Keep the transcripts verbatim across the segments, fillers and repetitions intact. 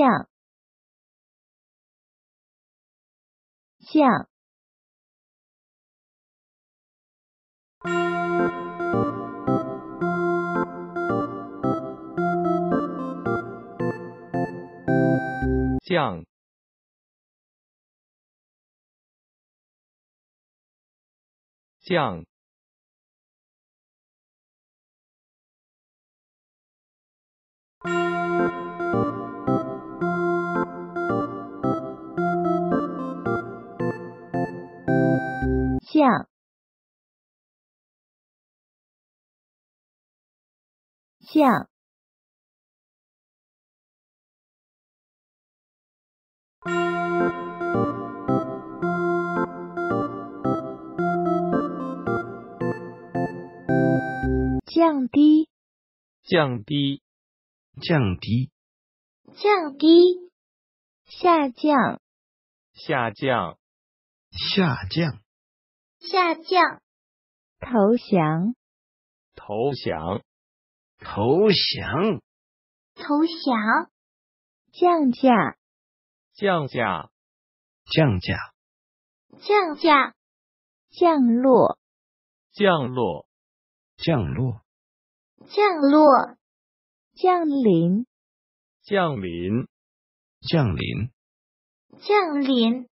降降降降降降降低降低降低降低下降下降下降下降投降投降投降投降降价降价降价降价降落降落降落降落降临降临降临降临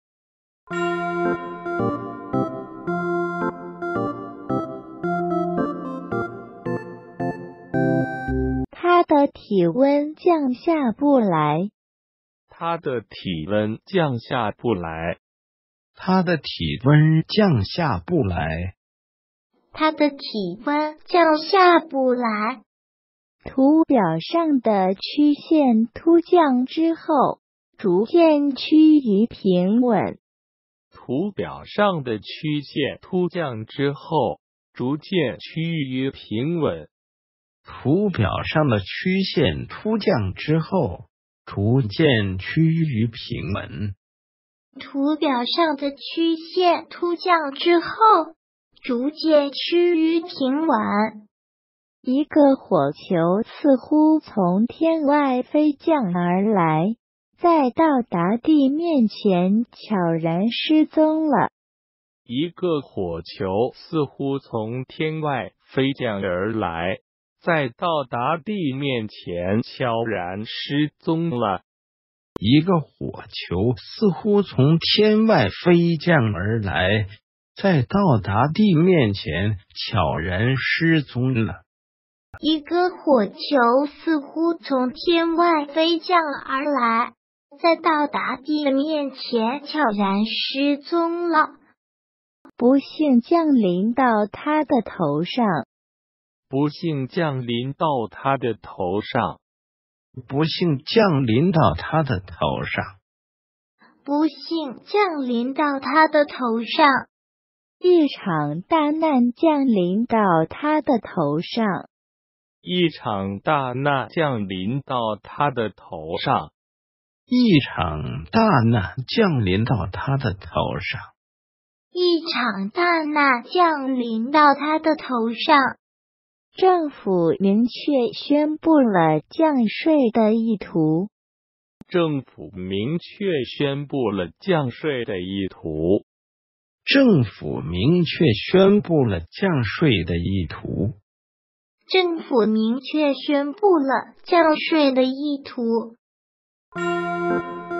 他的体温降下不来它的体温降下不来它的体温降下不来它的体温降下不来图表上的曲线突降之后逐渐趋于平稳图表上的曲线突降之后逐渐趋于平稳图表上的曲线突降之后逐渐趋于平稳图表上的曲线突降之后逐渐趋于平稳一个火球似乎从天外飞降而来在到达地面前悄然失踪了一个火球似乎从天外飞降而来在到达地面前悄然失踪了一个火球似乎从天外飞降而来在到达地面前悄然失踪了一个火球似乎从天外飞降而来在到达地面前悄然失踪了不幸降临到他的头上不幸降临到他的头上不幸降临到他的头上不幸降临到他的头上一场大难降临到他的头上一场大难降临到他的头上一场大难降临到他的头上一场大难降临到他的头上政府明确宣布了降税的意图政府明确宣布了降税的意图政府明确宣布了降税的意图政府明确宣布了降税的意图。